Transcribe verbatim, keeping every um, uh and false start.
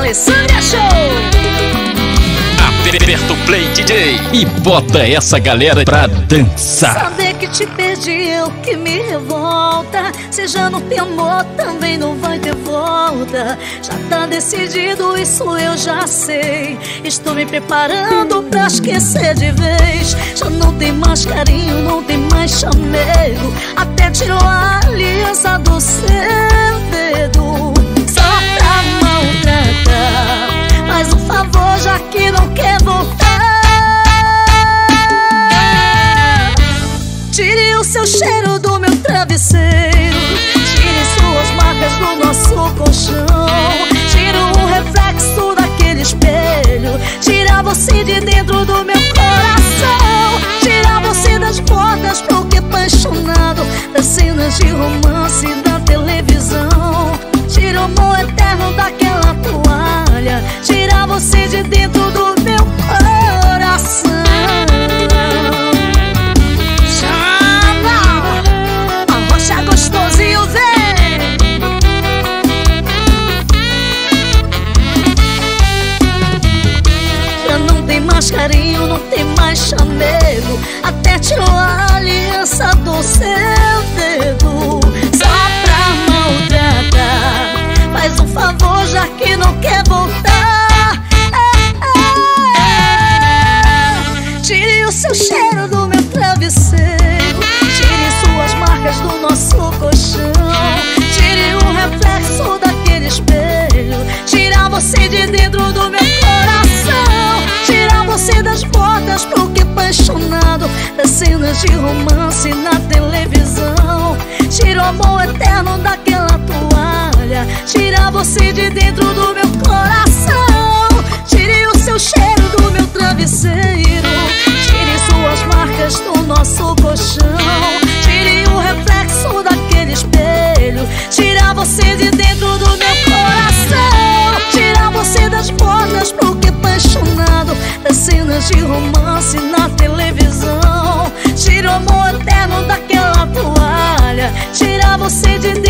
Alessandra Show. Aperta o play, D J, e bota essa galera pra dançar. Saber que te perdi é o que me revolta. Se já não tem amor, também não vai ter volta. Já tá decidido, isso eu já sei. Estou me preparando pra esquecer de vez. Já não tem mais carinho, não tem mais chamego. Até tirou a aliança do seu dedo só pra maltratar. Mas um favor, já que não quer voltar, tire o seu cheiro do meu travesseiro. Tire suas marcas do nosso colchão. Tire o reflexo daquele espelho. Tira você de dentro do meu coração. Tira você das portas pro que apaixonado, das cenas de romance da televisão. Tira o amor eterno daquela toalha. Tira você de dentro do meu coração. Chama Arrocha gostosinho, vem. Já não tem mais carinho, não tem mais chamego. Até tirou a aliança do seu dedo só pra maltratar. Faz um favor, já que não quer voltar. é, é. Tire o seu cheiro do meu travesseiro. Tire suas marcas do nosso colchão. Tire o reflexo daquele espelho. Tira você de dentro do meu coração. Tira você das portas pro que apaixonado, das cenas de romance na televisão. Tira o amor eterno daquela toalha. Tira você de dentro do meu coração. Tire o seu cheiro do meu travesseiro. Tire suas marcas do nosso colchão. Tire o reflexo daquele espelho. Tira você de dentro do meu coração. Tira você das portas pro que apaixonado, das cenas de romance na televisão. Tira o amor eterno daquela toalha. Tira você de dentro